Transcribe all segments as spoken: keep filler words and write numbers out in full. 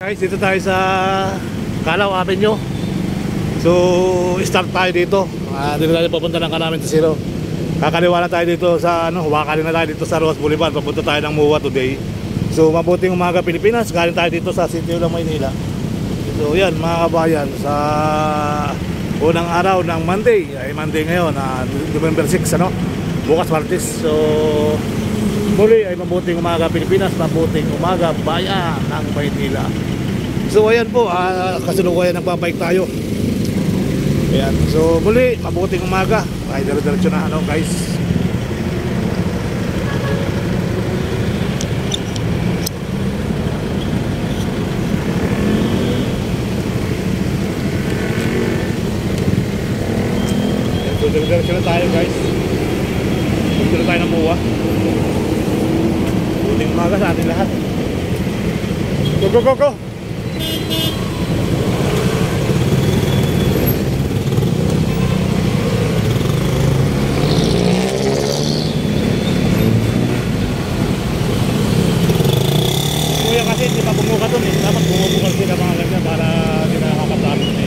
Guys, dito tayo sa Calao Avenue. So, start tayo dito. Uh, dito tayo papunta ng Kanamin to Zero. Kakaliwa na tayo dito sa ano, Huwakarin na tayo dito sa Rojas Boulevard. Papunta tayo ng M U A today. So, mabuting umaga Pilipinas. Galing tayo dito sa City of Maynila. So, yan mga kabayan, sa unang araw ng Monday. Ay Monday ngayon, uh, November six, ano? Bukas Martes. So, muli ay mabuting umaga Pilipinas, mabuting umaga bayan ng Maynila. So ayan po, uh, kasalukuyan nagpapayik tayo. Ayan, so muli mabuting umaga. Ay dire-diretso na ano guys. Ayan, so dire-diretso na tayo guys. Dito na tayo ng M U A. Mabuting umaga sa ating lahat. Go go go go. Kuya kasi hindi pa bumuka doon eh. Dapat bumubukal sila mga ganyan para hindi na nakakasabit eh.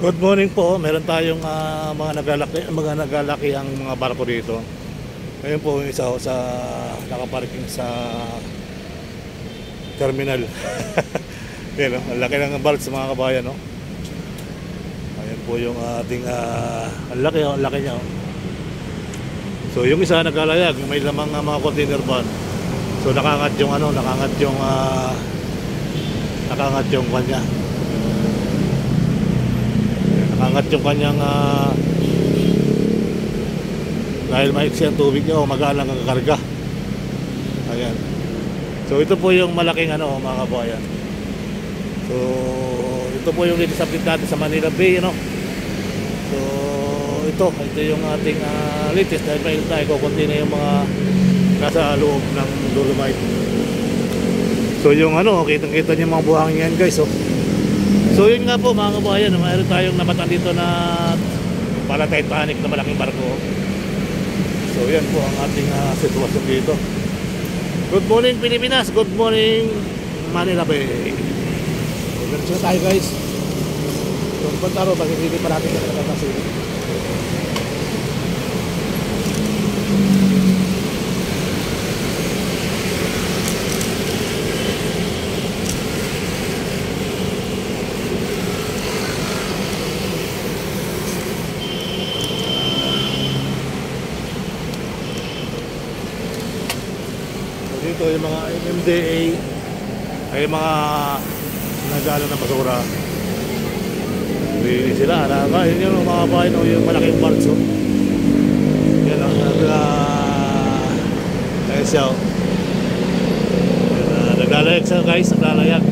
Good morning po. Meron tayong ah, mga naglalaki, mga naglalaki ang mga barko dito. Ngayon po yung isa ho sa nakaparking sa terminal. Yan, oh, ang laki ng barko sa mga kabayan, no? Ayan po yung ating ah, ang laki, oh, ang laki niya, oh. So yung isa naglalayag, may lamang uh, mga container van. So nakangat yung ano, nakangat yung uh, nakangat yung kanya. Nakangat yung kanyang uh, dahil maiksi ang tubig niya o magalang ang karga. Ayan. So ito po yung malaking ano, mga kabayan. So ito po yung latest update natin sa Manila Bay, ano. So ito, ito yung ating uh, latest dahil may tayo kukunti na yung mga nasa loob ng Dolomite. So yung ano, kitang-kita niyo mga buhangin yan, guys, oh. So yun nga po mga kabayan, mayroon tayong napatan dito na para Titanic na malaking barko. So yan po ang ating uh, sitwasyon dito. Good morning Pilipinas, good morning Manila Bay. So ganito tayo, guys. So punta ro, bakit hindi pa natin nakakasili. Dito yung mga M D A ay mga nagalo ng basura. Hindi sila na yun yung mga bahay, no, yung malaking barko. Yan ang uh, ayun siya, oh. Uh, naglalayag siya, guys, naglalayag.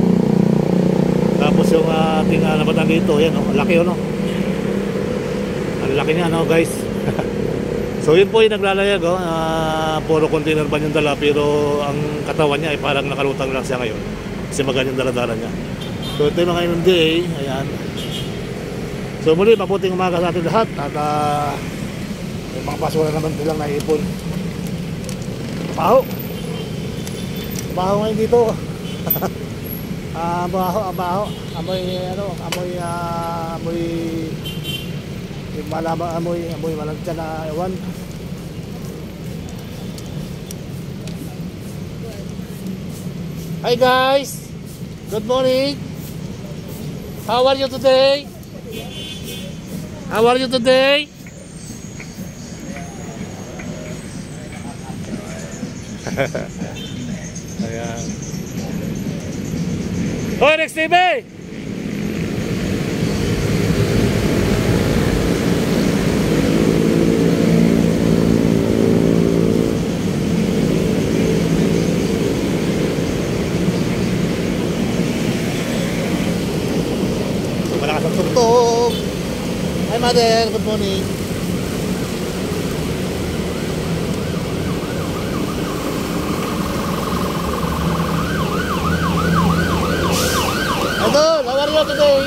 Tapos yung uh, ating uh, nabatan dito, yan, oh, laki, oh, no? Ang laki niya, no, guys. So yun po yung naglalayag, oh. Uh, puro container van yung dala, pero ang katawan niya ay parang nakalutang lang siya ngayon kasi maganyan dala-dala niya. So ito yung mga M D A, ayan. So muli, mabuting umaga sa ating lahat at uh, may mga basura naman silang naipon. Baho baho ngayon dito. Ah, uh, baho, baho, amoy ano, amoy uh, amoy yung malama, amoy, amoy malagyan na ewan. Hi guys, good morning. How are you today? How are you today? Ayan. Hoy, Rex T V! Tugtog. Hi mother, good morning. Idol, how are you today?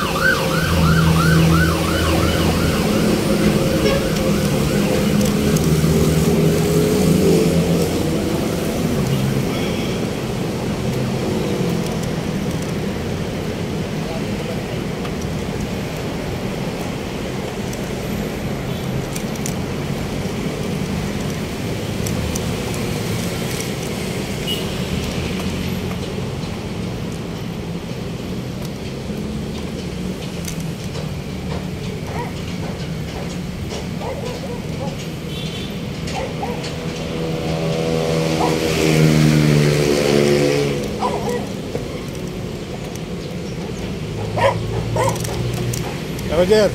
Roger,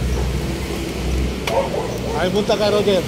ay punta ka, Roger.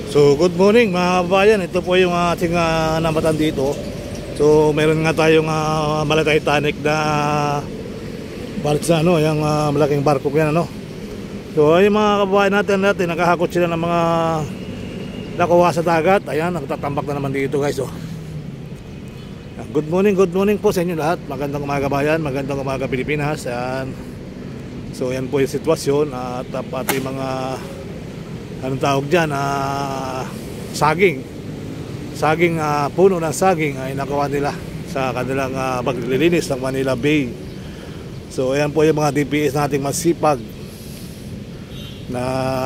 So good morning mga kababayan, ito po yung ating uh, nambatan dito. So meron nga tayong uh, Malay Titanic na bark sa ano, yung uh, malaking barko yan ano. So yung mga kababayan natin natin, nakahakot sila ng mga nakuha sa dagat. Ayan, nagtatambak na naman dito guys oh. Good morning, good morning po sa inyo lahat. Magandang umaga bayan, magandang umaga Pilipinas. Ayan. So yan po yung sitwasyon at uh, pati mga anong tawag dyan, uh, saging saging, uh, puno ng saging ay nakuha nila sa kanilang uh, paglilinis ng Manila Bay. So ayan po yung mga D P S nating masipag na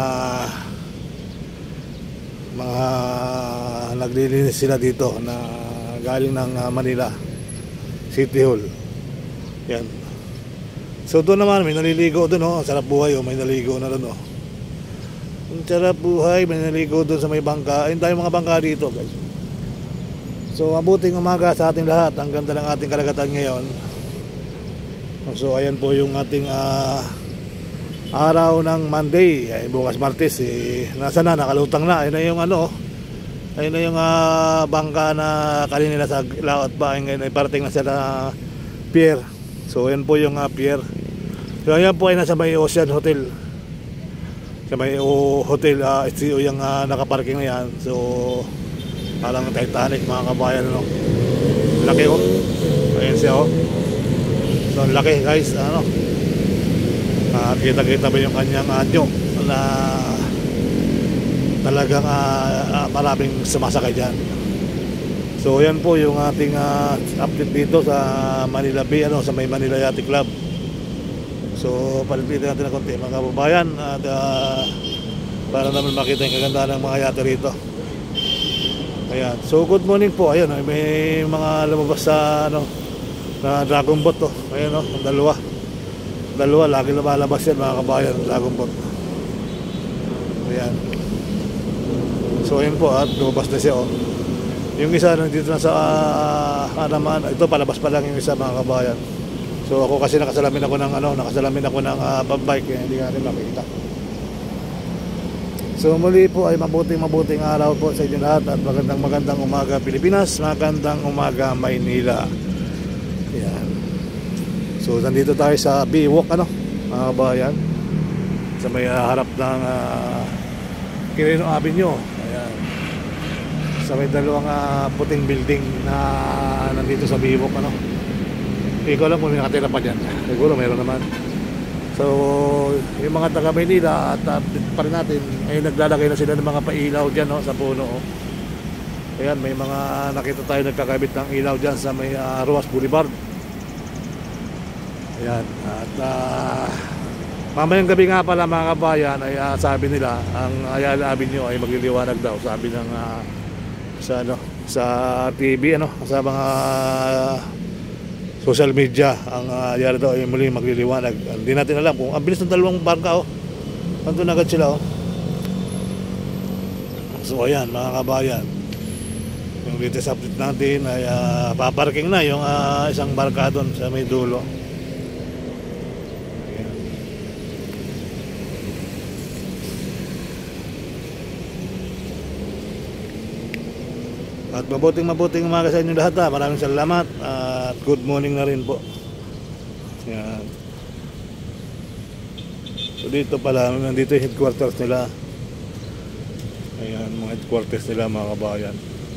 mga naglilinis sila dito na galing ng uh, Manila City Hall. Yan. So doon naman may naliligo doon oh, sarap buhay oh, may naligo na doon oh. Ang sarap buhay, may naligo doon sa may bangka. Ayun tayo mga bangka dito guys. So mabuting umaga sa ating lahat. Ang ganda ng ating karagatan ngayon. So ayan po yung ating uh, araw ng Monday. Ay, bukas Martes eh, nasa na, nakalutang na. Ayun na yung ano, ayun na yung uh, bangka na kanina nasa laot pa. Ngayon ay parating na sila pier. So ayan po yung uh, pier. So ayan po ay nasa may Ocean Hotel. Sa may o, hotel, uh, S T O yung uh, nakaparking na yan. So parang Titanic mga kabayan no? Laki oh. Ayan siya oh. So laki guys ano? Uh, kita kita ba yung kanyang anyo na talagang uh, uh, maraming sumasakay dyan. So yan po yung ating uh, update dito sa Manila Bay ano? Sa may Manila Yacht Club. So palipitin natin ng konti mga kababayan at uh, para naman makita yung kagandahan ng mga yate rito. Ayan. So good morning po. Ayun, may mga lumabas sa ano na dragon boat to. Ayun oh, dalawa. Dalawa lagi lumalabas yan mga kababayan, dragon boat. Ayan. So ayun po at lumabas na siya oh. Yung isa nandito na sa uh, Anaman, ito palabas pa lang yung isa mga kababayan. So ako kasi nakasalamin ako ng ano, nakasalamin ako ng uh, pambike kaya hindi natin makita. So muli po ay mabuting mabuting araw po sa inyo lahat at magandang magandang umaga Pilipinas, magandang umaga Maynila. Ayan. So nandito tayo sa Biwok ano, mga kabayan. Sa may uh, harap ng uh, Quirino Avenue. Ayan. Sa may dalawang uh, puting building na nandito sa Biwok ano. Hindi ko alam kung may nakatira pa dyan. Siguro mayroon naman. So yung mga taga Maynila at update pa rin natin ay naglalagay na sila ng mga pailaw dyan no, sa puno oh. Ayan, may mga nakita tayo nagkakabit ng ilaw dyan sa may uh, Ruas Boulevard. Ayan. At uh, mamayang gabi nga pala mga kabayan ay uh, sabi nila ang Ayala Avenue ay magliliwanag daw. Sabi ng uh, sa, ano, sa T V ano, sa mga uh, social media ang uh, yari daw ay muli magliliwanag. Hindi natin alam kung ang bilis ng dalawang bangka oh. Nandun agad sila oh. So ayan mga kabayan, yung latest update natin ay uh, paparking na yung uh, isang barka doon sa may dulo. Ayan. At mabuting mabuting umaga sa inyo lahat ha. Maraming salamat at good morning na rin po. Yan. So dito pala, nandito yung headquarters nila. Ayan, mga headquarters nila mga kabayan.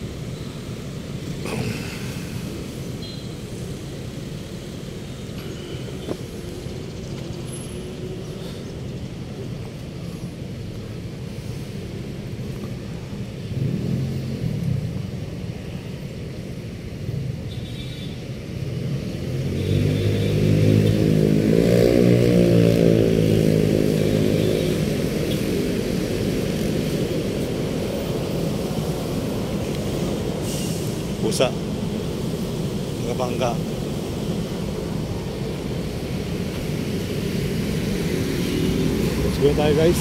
Pusa mga bangka. Let's go tayo guys.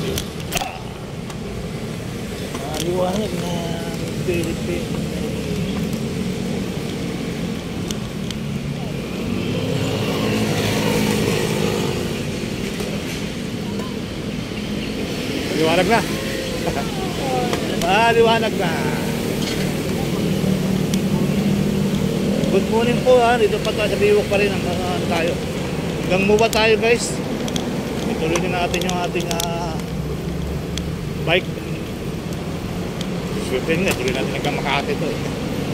Maliwanag na Philippines. Maliwanag na. Maliwanag na. Good morning po ha. Dito pa tayo sa Biwok pa rin. Hanggang uh, tayo. Hanggang muba tayo guys. Ituloy din natin yung ating uh, bike. Swerte nga. Ituloy natin hanggang Makati ito eh.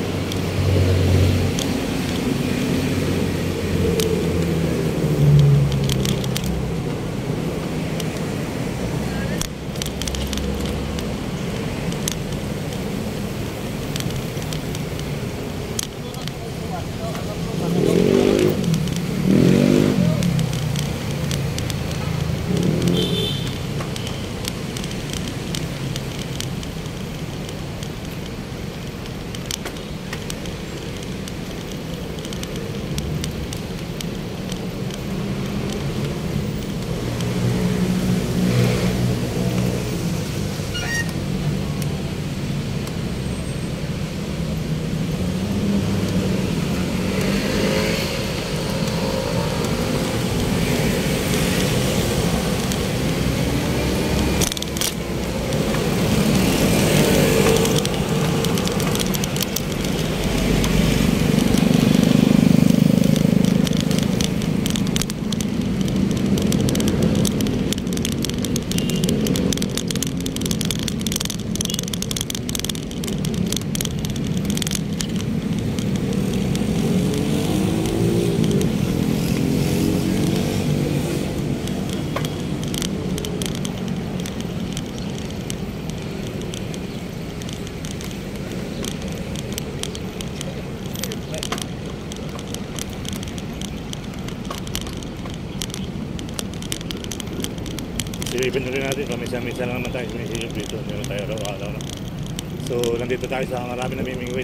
Silipin rin natin, kamisa-misa lang naman tayo sinisilip dito, hindi naman tayo araw-araw na. So, nandito tayo sa marami namimingwit.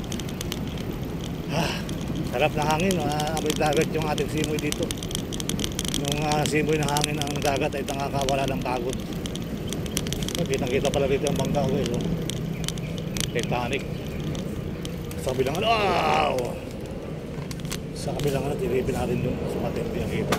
Ah, sarap na hangin, uh, amoy dagat yung ating simoy dito. Yung uh, simoy na hangin ng dagat ay nakakawala ng pagod. So, kitang-kita pala dito ang bangka ko eh, so. Titanic. Sa kabilang ano, wow! Sa kabilang ano, tilipin natin doon sa matindi ang kita.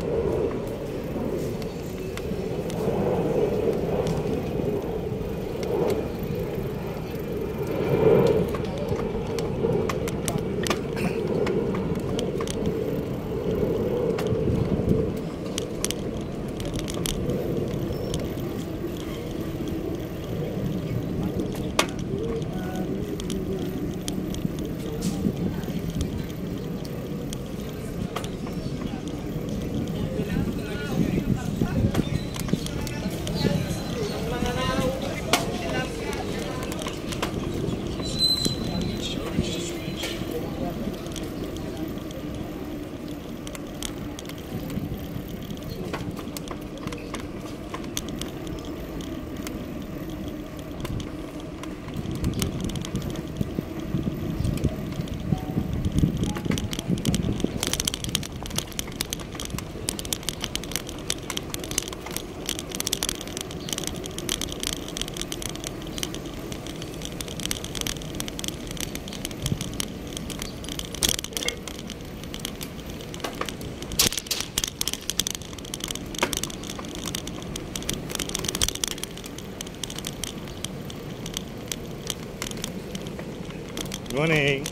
Good morning.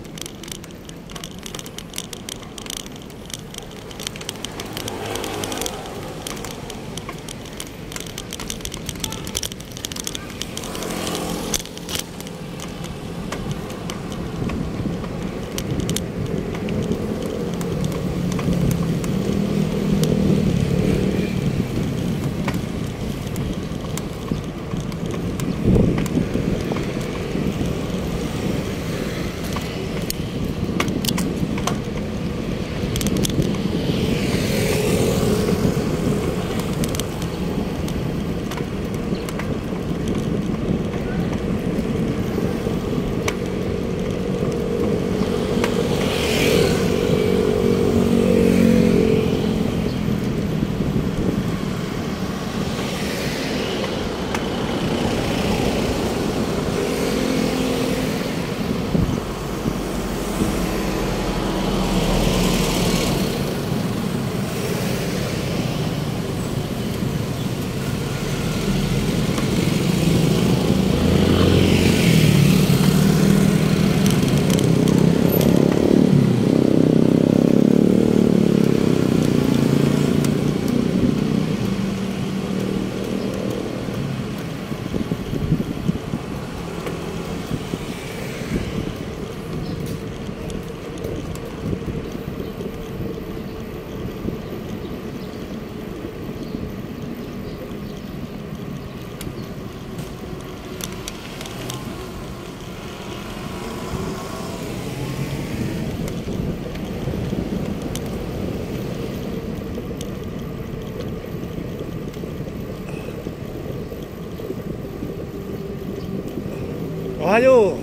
Ohayo.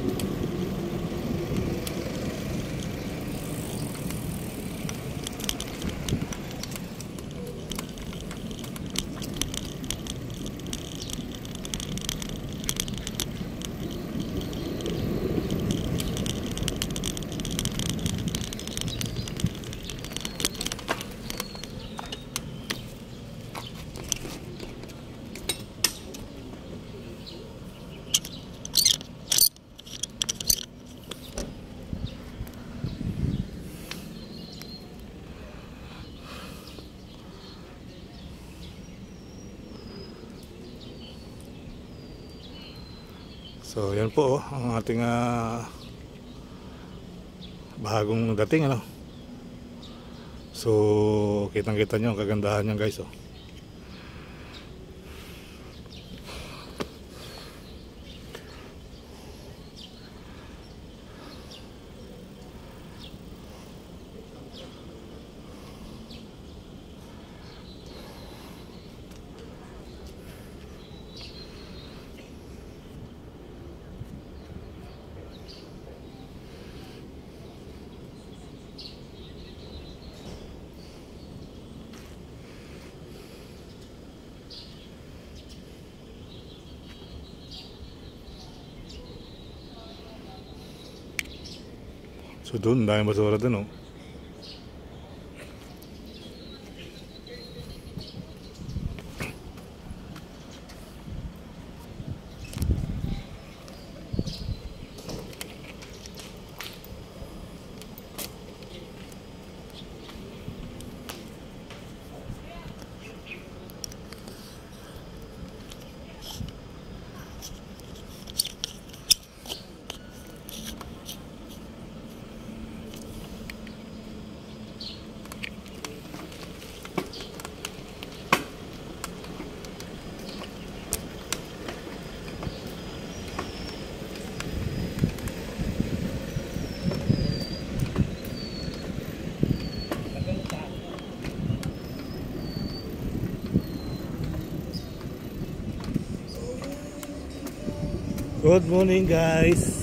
So yan po oh, ang ating uh, bahagong dating ano. So kitang kita nyo ang kagandahan niyan guys oh. So doon, dahil basura doon oh. Good morning guys.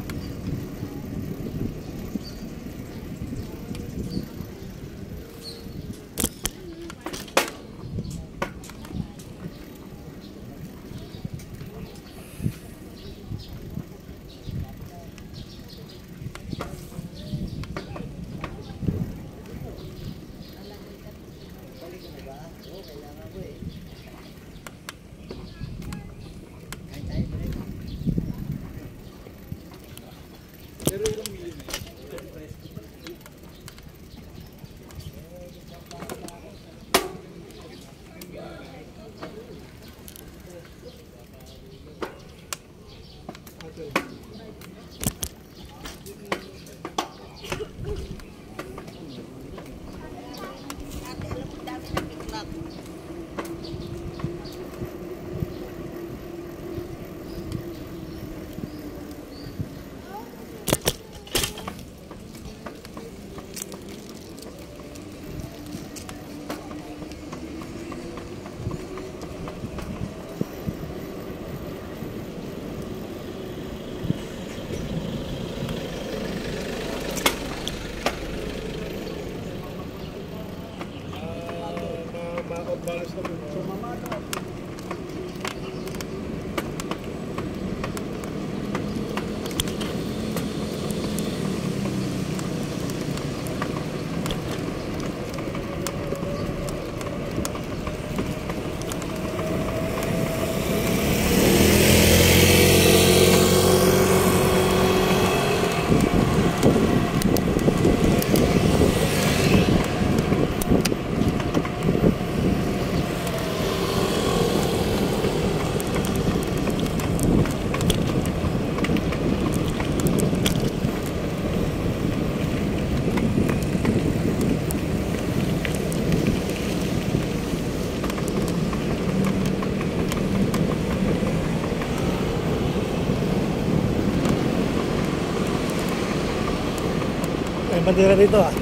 May bandera dito ah.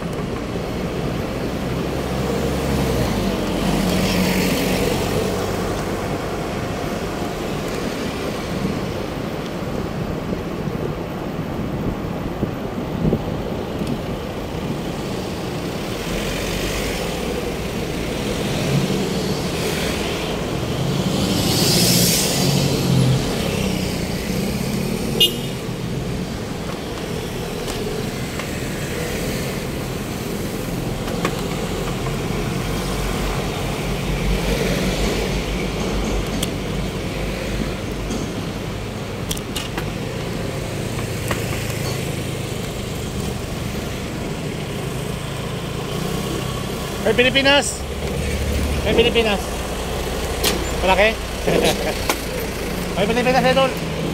May Pilipinas. May Pilipinas. Malaki. May Pilipinas, idol.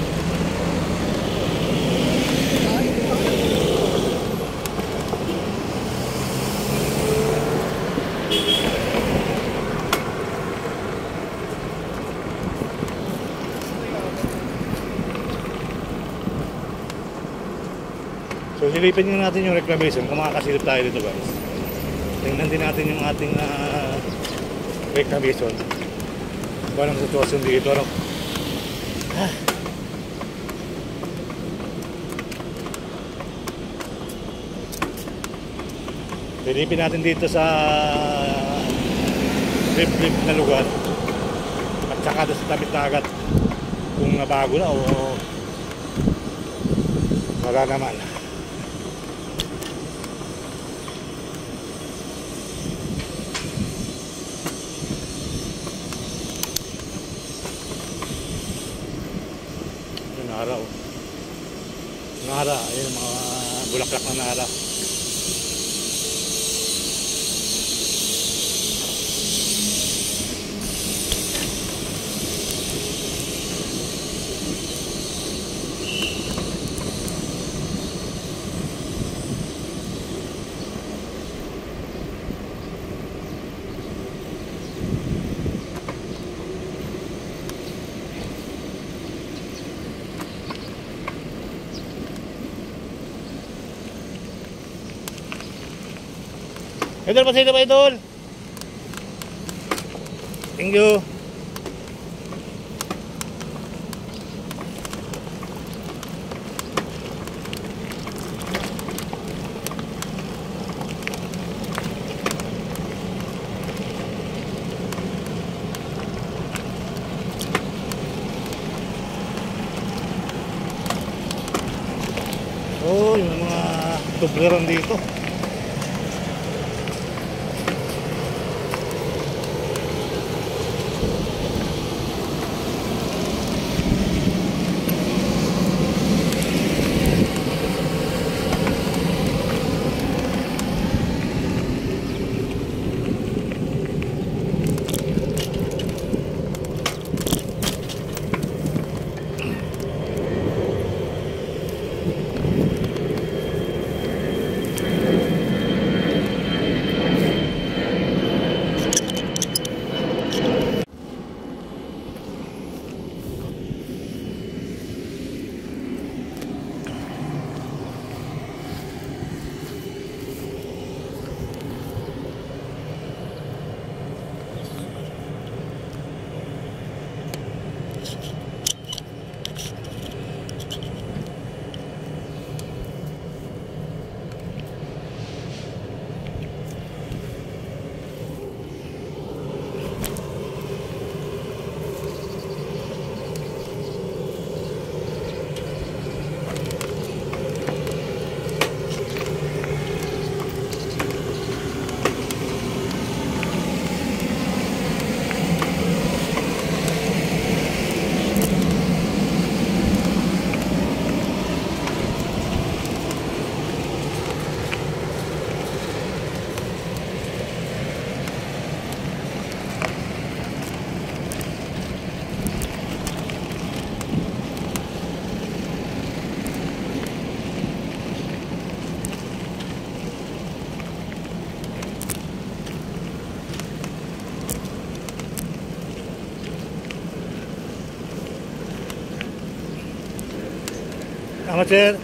So silipin nyo natin yung reclamation kung makakasilip tayo dito, guys. Tingnan din natin yung ating uh, reclamation. Kung anong sitwasyon dito, ano? Ah. Silipin natin dito sa flip-flip na lugar at saka doon sa tabi dagat kung nabago na o wala naman. Nara, oh. Nara, ayun mga bulaklak na nara. Idol, pasito ba, idol? Thank you. Oh, yung mga tubleran dito. Amateur.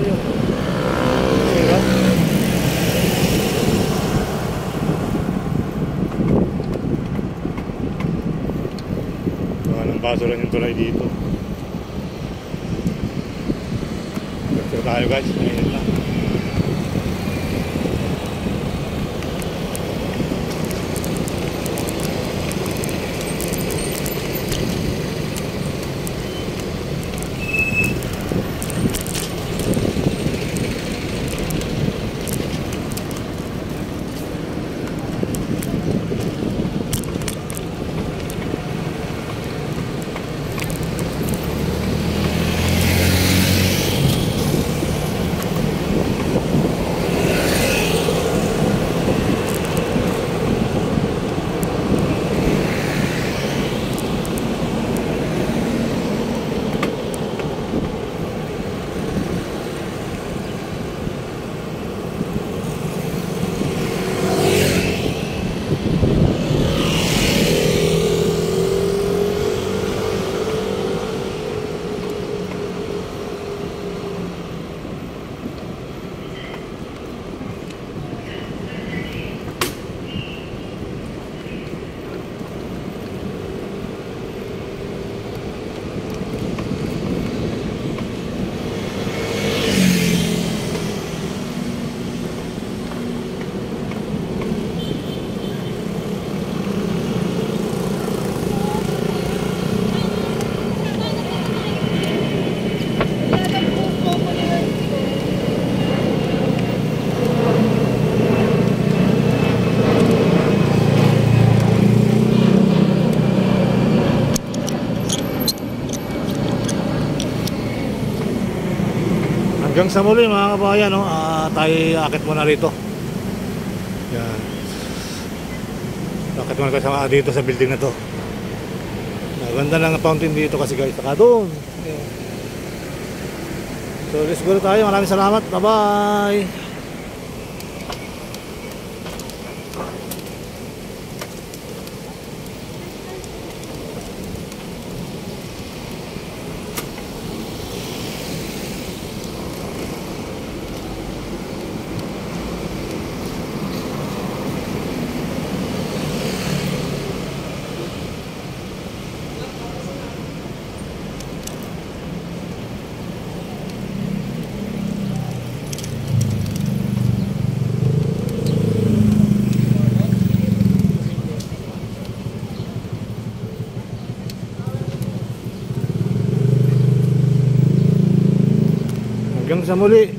nyo. Diba? Walang basura yung tulay dito. Lecture tayo guys, ngayon lang. Hanggang sa muli mga kabayan, no? uh, tayo akit muna rito. Yan. Akit muna tayo sa, dito sa building na to. Maganda lang ang fountain dito kasi guys. Saka doon. Yan. So let's go tayo. Maraming salamat. Bye bye. Hanggang sa muli.